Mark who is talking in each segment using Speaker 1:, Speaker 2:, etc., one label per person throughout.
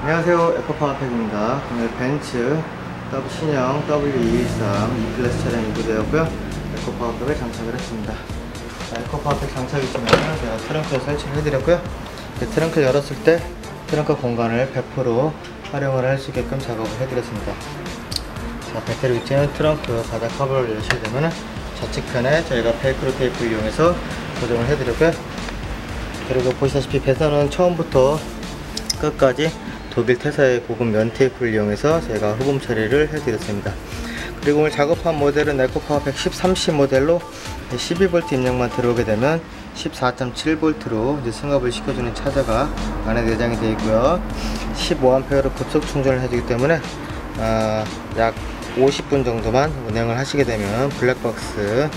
Speaker 1: 안녕하세요, 에코파워팩입니다. 오늘 벤츠 신형 W213 E클래스 차량이 입고되었고요. 에코파워팩을 장착을 했습니다. 에코파워팩 장착이 되면 제가 트렁크를 설치를 해드렸고요. 트렁크를 열었을 때 트렁크 공간을 100% 활용을 할 수 있게끔 작업을 해드렸습니다. 자, 배터리 위치는 트렁크 바닥 커버를 열시게 되면 좌측편에 저희가 벨크로 테이프를 이용해서 고정을 해드렸고요. 그리고 보시다시피 배선은 처음부터 끝까지 독일 태사의 고급 면 테이프를 이용해서 저희가 흡음 처리를 해드렸습니다. 그리고 오늘 작업한 모델은 에코파워팩 13C 모델로 12V 입력만 들어오게 되면 14.7V로 이제 승합을 시켜주는 차저가 안에 내장이 되어 있고요. 15A로 급속 충전을 해주기 때문에 약 50분 정도만 운행을 하시게 되면 블랙박스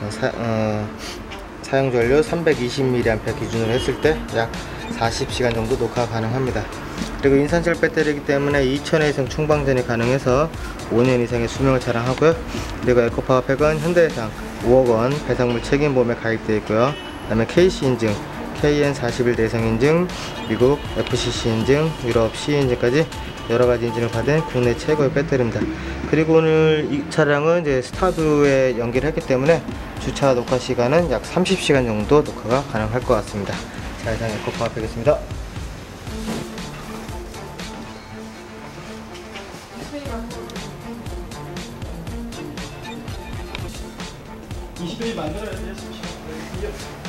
Speaker 1: 사용전류 320mAh 기준으로 했을 때 약 40시간 정도 녹화 가능합니다. 그리고 인산철 배터리이기 때문에 2000회 이상 충방전이 가능해서 5년 이상의 수명을 자랑하고요. 그리고 에코파워팩은 현대해상 5억원 배상물 책임보험에 가입되어 있고요. 그 다음에 KC 인증, KN41 대상 인증, 미국 FCC 인증, 유럽 C 인증까지 여러가지 인증을 받은 국내 최고의 배터리입니다. 그리고 오늘 이 차량은 이제 스타드에 연기를 했기 때문에 주차 녹화 시간은 약 30시간 정도 녹화가 가능할 것 같습니다. 자, 이상 에코파워팩이었습니다.
Speaker 2: 만들어야 돼요.